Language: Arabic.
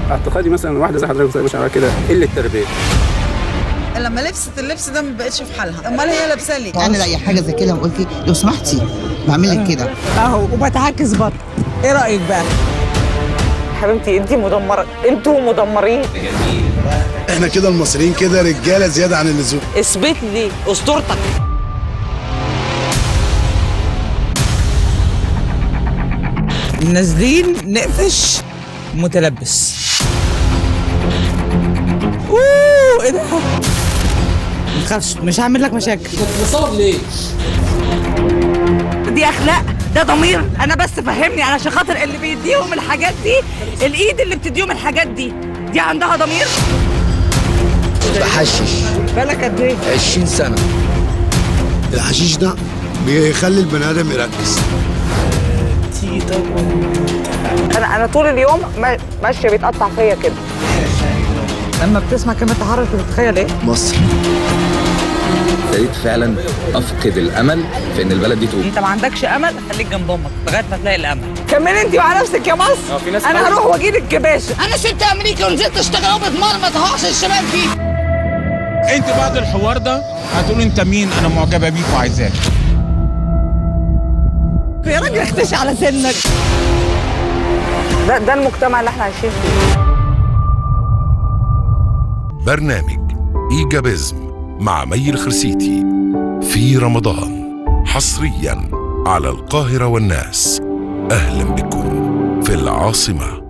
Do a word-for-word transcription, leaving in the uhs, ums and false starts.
اعتقادي مثلا واحده زي حضرتك مش على كده قله تربيه. لما لبست اللبس ده ما بقتش في حالها، امال هي لابسه لي. انا لاقي حاجه زي كده قلت لي لو سمحتي بعمل لك كده اهو وبتعكس برضه. ايه رايك بقى؟ حبيبتي انتي مدمره، انتوا مدمرين. احنا كده المصريين كده رجاله زياده عن اللزوم. اثبت لي اسطورتك. نازلين نقفش متلبس. اوه ايه ده؟ ما تخافش مش هعمل لك مشاكل. بتصور ليه؟ دي اخلاق، ده ضمير. انا بس فهمني علشان خاطر اللي بيديهم الحاجات دي، الايد اللي بتديهم الحاجات دي دي عندها ضمير. بحشش بالك قد ايه؟ عشرين سنه. الحشيش ده بيخلي البني ادم يركز. انا انا طول اليوم ماشيه بيتقطع فيا كده. لما بتسمع كلمه تحرش بتتخيل ايه؟ مصر. ابتديت فعلا افقد الامل في ان البلد دي تقوم. انت ما عندكش امل، خليك جنب امك لغايه ما تلاقي الامل. كملي انت مع نفسك يا مصر. انا هروح واجي لك كباشه. انا ست امريكا ونزلت اشتغل وبتمرمط هوحش الشباب فيه. انت بعد الحوار ده هتقول انت مين؟ انا معجبه بيك وعايزاك. يا راجل اختشي على سنك. ده ده المجتمع اللي احنا عايشين فيه. برنامج إيجابيزم مع مي الخرسيتي في رمضان حصريا على القاهرة والناس. أهلا بكم في العاصمة.